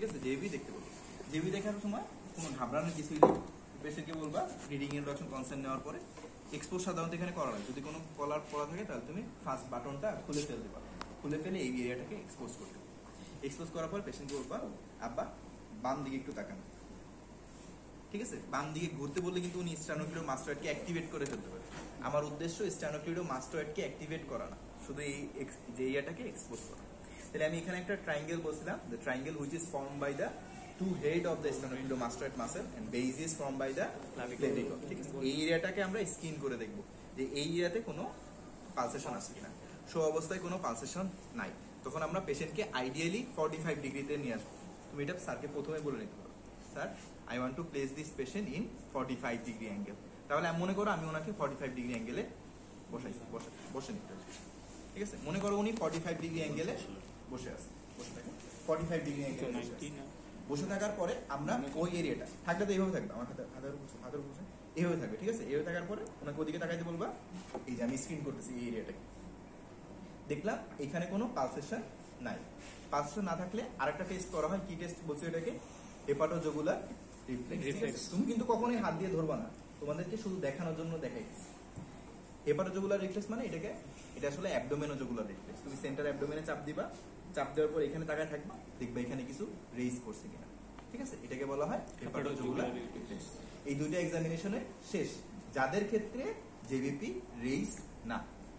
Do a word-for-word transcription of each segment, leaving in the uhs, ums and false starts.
আছে, জেবি দেখতে বলবো। জেবি দেখার সময় কোনো ঘাবড়ানোর কিছুই নেই, পেশেন্টকে বলবা রিডিং ইন্ট্রোডাকশন কনসেন্ট নেওয়ার পরে এক্সপোজ সাধারণত এখানে করা হয়। যদি কোনো কলার পড়া থাকে তাহলে তুমি ফার্স্ট বাটনটা খুলে ফেলতে পারো, খুলে ফেলে এই এরিয়াটাকে এক্সপোজ করতে। এক্সপোজ করার পর পেশেন্টকে বলবা আব্বা বাম দিকে একটু তাকান, ঠিক আছে? বাম দিকে ঘুরতে বললে কিন্তু উনি স্টার্নোক্লিডো মাস্টয়েডকে অ্যাক্টিভেট করে ফেলতে পারে। আমার উদ্দেশ্য স্টার্নোক্লিডো মাস্টয়েডকে অ্যাক্টিভেট করা না, শুধু এই যে এরিয়াটাকে এক্সপোজ করা। তাহলে আমি এখানে একটা ট্রায়াঙ্গেল বলছিলাম, the triangle which is form by the two head of the sternocleidomastoid muscle and base is form by the clavicle, ঠিক আছে? এই এরিয়াটাকে আমরা স্ক্রিন করে দেখব যে এই এরিয়াতে কোনো পালসেশন আছে কিনা। শো অবস্থায় কোনো পালসেশন নাই, তখন আমরা পেশেন্টকে আইডিয়ালি ফর্টি ফাইভ ডিগ্রিতে নিয়ে আসবো। তুমি এটা স্যারকে প্রথমে বলে নিতে পারো, sir I want to place this patient in forty five degree angle. তাহলে মনে করো আমি ওনাকে ফর্টি ফাইভ ডিগ্রি অ্যাঙ্গেলে বসাইছি, বসে বসে নিতে হবে, ঠিক আছে? মনে করো উনি ফর্টি ফাইভ ডিগ্রি অ্যাঙ্গেলে বসে আছে, বসে থাকেন ফর্টি ফাইভ ডিগ্রি অ্যাঙ্গেলে বসে থাকার পরে আমরা ওই এরিয়াটা থাকলে তো এইভাবে থাকবে, আমার হাতের হাতের উপর হাতের উপর এইভাবে থাকবে, ঠিক আছে? এইভাবে থাকার পরে ওনাকে ওদিকে তাকাইতে বলবা, এই যে আমি স্ক্রিন করতেছি এই এরিয়াটাকে, দেখলাম এখানে কোনো পালসেশন নাই। পালসেশন না থাকলে আরেকটা টেস্ট করা হয়, কি টেস্ট বলছে এটাকে? Hepatojugular reflex. তুমি কিন্তু কখনোই হাত দিয়ে ধরবা না, তোমাদেরকে শুধু দেখানোর জন্য দেখাইছি। হেপাটোজুগুলার রিফ্লেক্স মানে এটাকে, এটা আসলে অ্যাবডোমেনোজুগুলার রিফ্লেক্স। তুমি সেন্টার অ্যাবডোমেনে চাপ দিবা, চাপ দেওয়ার পর এখানে তাকায় থাকবা, দেখবা এখানে কিছু রেইজ করছে কিনা, ঠিক আছে? এটাকে বলা হয় হেপাটোজুগুলার রিফ্লেক্স। এই দুইটা এক্সামিনেশনে শেষ, যাদের ক্ষেত্রে জেভিপি রেইজ না,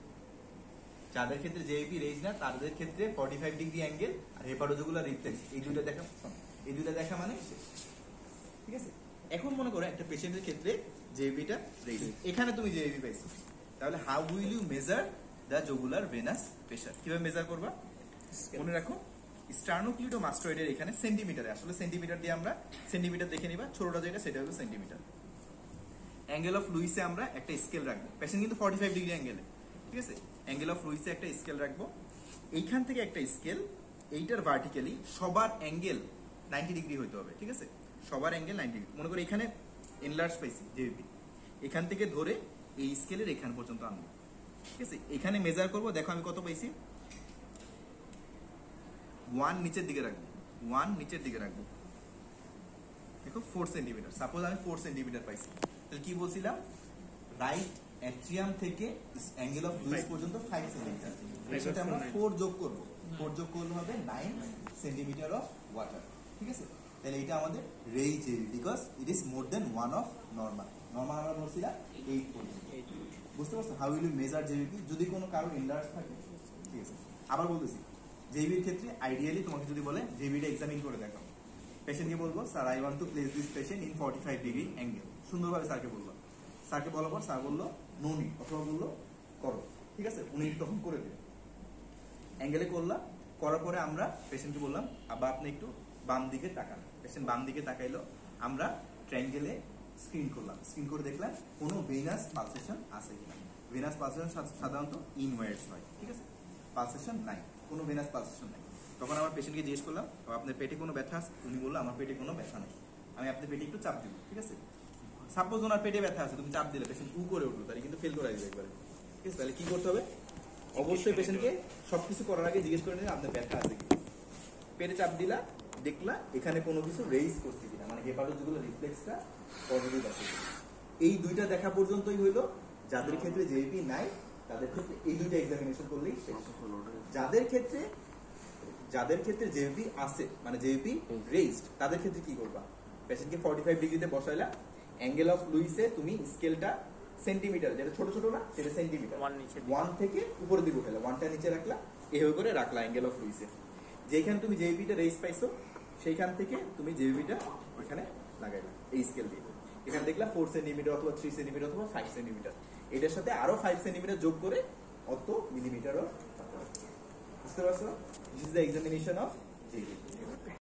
যাদের ক্ষেত্রে জেভিপি রেইজ না তাদের ক্ষেত্রে ফর্টি ফাইভ ডিগ্রি অ্যাঙ্গেল আর হেপাটোজুগুলার রিফ্লেক্স এই দুইটা দেখা, এই দুইটা দেখা মানে শেষ, ঠিক আছে? এখন মনে করো একটা পেশেন্টের ক্ষেত্রে জেভিপিটা রেইজ, এখানে তুমি জেভিপি পাইছো, তাহলে how will you measure the jugular venous pressure? কিভাবে মেজার করবা? মনে রাখো স্টার্নোক্লিডো মাস্টয়েডের এখানে সেন্টিমিটারে, আসলে সেন্টিমিটার দিয়ে আমরা সেন্টিমিটার দেখে নিবা, ছোটটা যেটা সেটা হলো সেন্টিমিটার। অ্যাঙ্গেল অফ লুইসে আমরা একটা স্কেল রাখবো, পেশেন্ট কিন্তু ফর্টি ফাইভ ডিগ্রি অ্যাঙ্গেলে, ঠিক আছে? অ্যাঙ্গেল অফ লুইসে একটা স্কেল রাখবো, এইখান থেকে একটা স্কেল, এইটার ভার্টিক্যালি সবার অ্যাঙ্গেল নাইনটি ডিগ্রি হইতে হবে, ঠিক আছে? সবার অ্যাঙ্গেল নাইনটি ডিগ্রি। মনে করো এখানে এনলার্জ পাইছি জেভিপি, এখান থেকে ধরে এই স্কেলের এখান পর্যন্ত আনবো, ঠিক আছে? এখানে মেজার করবো, দেখো আমি কত পাইছি, ওয়ান নিচের দিকে রাখবো, ওয়ান নিচের দিকে রাখবো, দেখো ফোর সেন্টিমিটার। সাপোজ আমি ফোর সেন্টিমিটার পাইছি, তাহলে কি বলছিলাম? রাইট অ্যাট্রিয়াম থেকে অ্যাঙ্গেল অফ লুইস পর্যন্ত ফাইভ সেন্টিমিটার, এর সাথে আমরা ফোর যোগ করবো, ফোর যোগ করলে হবে নাইন সেন্টিমিটার অফ ওয়াটার, ঠিক আছে? তাহলে এটা আমাদের raise JVP, because it is more than one of normal. Normal আমরা বলছিলাম এইট পর্যন্ত, বুঝতে পারছো? How will you measure JVP যদি কোনো কারো এনলার্জ থাকে, ঠিক আছে? আবার বলতেছি, জেভির ক্ষেত্রে আইডিয়ালি তোমাকে যদি বলে জেভিটা এক্সামিন করে দেখো, পেশেন্টকে বলবো sir I want to place this patient in forty five degree angle, সুন্দরভাবে স্যারকে বলবো, স্যারকে বলার পর স্যার বললো নো নিড, অথবা বললো করো, ঠিক আছে? উনি তখন করে দেবে, অ্যাঙ্গেলে করলাম, করার পরে আমরা পেশেন্টকে বললাম আবার আপনি একটু বাম দিকে তাকান, পেশেন্ট বাম দিকে তাকাইলো, আমরা ট্রায়াঙ্গেলে স্ক্রিন করলাম, স্ক্রিন করে দেখলাম কোনো ভেনাস পালসেশন আছে কিনা। ভেনাস পালসেশন সাধারণত ইনওয়ার্ডস হয়, ঠিক আছে? পালসেশন নাই, কোনো ভেনাস পালসেশন নাই। তখন আমার পেশেন্টকে জিজ্ঞেস করলাম আপনার পেটে কোনো ব্যথা আছে? উনি বললো আমার পেটে কোনো ব্যথা নেই। আমি আপনার পেটে একটু চাপ দিব, ঠিক আছে? সাপোজ ওনার পেটে ব্যথা আছে, তুমি চাপ দিলে পেশেন্ট উ করে উঠলো, তাহলে কিন্তু ফেল করে আসবে একবারে, ঠিক আছে? তাহলে কি করতে হবে? অবশ্যই পেশেন্টকে সবকিছু করার আগে জিজ্ঞেস করে নিলে আপনার ব্যথা আছে কিনা। পেটে চাপ দিলা, দেখলা এখানে কোনো কিছু রেইজ করছে কিনা, মানে হেপাটোজুগুলার রিফ্লেক্সটা পজিটিভ আছে। এই দুইটা দেখা পর্যন্তই হইলো। যাদের ক্ষেত্রে জেভিপি নাই তাদের ক্ষেত্রে এই দুইটা এক্সামিনেশন করলেই শেষ। যাদের ক্ষেত্রে যাদের ক্ষেত্রে জেভিপি আছে, মানে জেভিপি রেইজড, তাদের ক্ষেত্রে কি করবা? পেশেন্টকে ফর্টি ফাইভ ডিগ্রিতে বসাইলা, অ্যাঙ্গেল অফ লুইসে তুমি স্কেলটা সেন্টিমিটার, যেটা ছোট ছোট না সেটা সেন্টিমিটার, ওয়ান থেকে উপরের দিকে উঠাইলা, ওয়ানটা নিচে রাখলা, এভাবে করে রাখলা অ্যাঙ্গেল অফ লুইসে। যেখানে তুমি জেভিপিটা রেইজ পাইছো সেইখান থেকে তুমি জেভিপিটা ওইখানে লাগাইলা এই স্কেল দিয়ে। এখানে দেখলা ফোর সেন্টিমিটার অথবা থ্রি সেন্টিমিটার অথবা ফাইভ সেন্টিমিটার, এটার সাথে আরো ফাইভ সেন্টিমিটার যোগ করে অত মিলিমিটারও, বুঝতে পারছো? This is the examination of JVP.